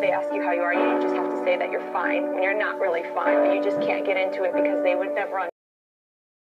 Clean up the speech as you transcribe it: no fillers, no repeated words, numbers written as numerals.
they ask you how you are, you just have to say that you're fine when you're not really fine, but you just can't get into it because they would never